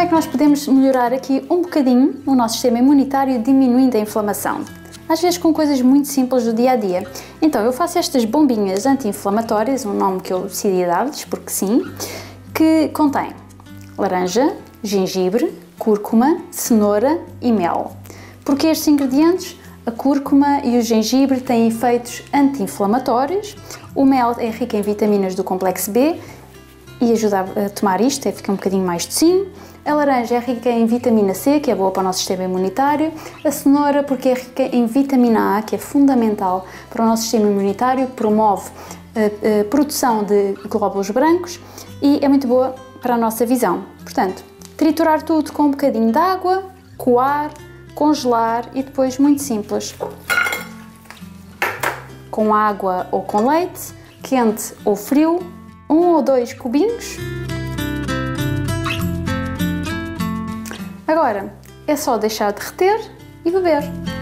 é que nós podemos melhorar aqui um bocadinho o nosso sistema imunitário, diminuindo a inflamação? Às vezes com coisas muito simples do dia a dia. Então eu faço estas bombinhas anti-inflamatórias, um nome que eu decidi dar-lhes, porque sim, que contém laranja, gengibre, cúrcuma, cenoura e mel. Porque estes ingredientes? A cúrcuma e o gengibre têm efeitos anti-inflamatórios, o mel é rico em vitaminas do complexo B e ajuda a tomar isto, fica um bocadinho mais docinho. A laranja é rica em vitamina C, que é boa para o nosso sistema imunitário. A cenoura porque é rica em vitamina A, que é fundamental para o nosso sistema imunitário, promove a produção de glóbulos brancos e é muito boa para a nossa visão. Portanto, triturar tudo com um bocadinho de água, coar, congelar e depois, muito simples, com água ou com leite, quente ou frio, 1 ou 2 cubinhos. Agora é só deixar derreter e beber.